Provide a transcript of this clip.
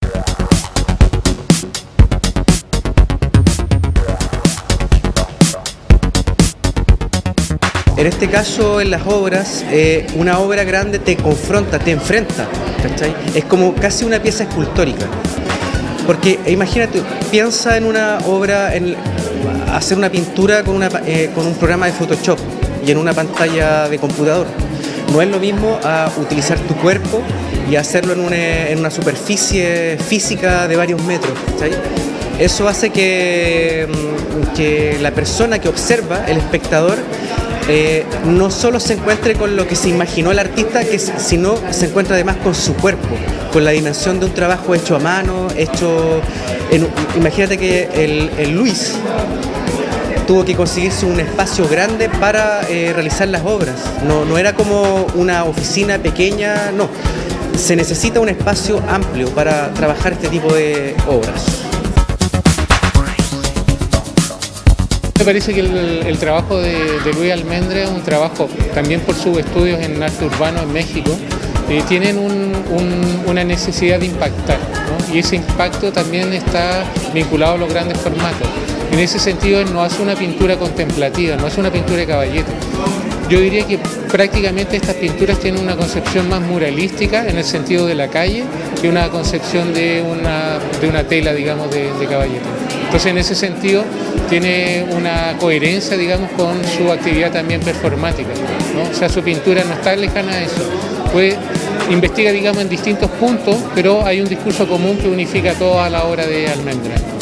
En este caso, en las obras, una obra grande te confronta, te enfrenta, ¿cachai? Es como casi una pieza escultórica. Porque imagínate, piensa en una obra, en hacer una pintura con un programa de Photoshop y en una pantalla de computador. No es lo mismo a utilizar tu cuerpo y hacerlo en una superficie física de varios metros, ¿cachai? Eso hace que la persona que observa, el espectador, no solo se encuentre con lo que se imaginó el artista, sino se encuentra además con su cuerpo, con la dimensión de un trabajo hecho a mano, imagínate que el Luis tuvo que conseguirse un espacio grande para realizar las obras. No era como una oficina pequeña, no. Se necesita un espacio amplio para trabajar este tipo de obras. Me parece que el trabajo de Luis Almendra es un trabajo, también por sus estudios en arte urbano en México, tienen una necesidad de impactar, ¿no? Y ese impacto también está vinculado a los grandes formatos. En ese sentido, él no hace una pintura contemplativa, no hace una pintura de caballete. Yo diría que prácticamente estas pinturas tienen una concepción más muralística en el sentido de la calle que una concepción de una tela, digamos, de caballete. Entonces, en ese sentido, tiene una coherencia, digamos, con su actividad también performática, ¿no? O sea, su pintura no está lejana a eso. Pues investiga, digamos, en distintos puntos, pero hay un discurso común que unifica toda la obra de Almendra.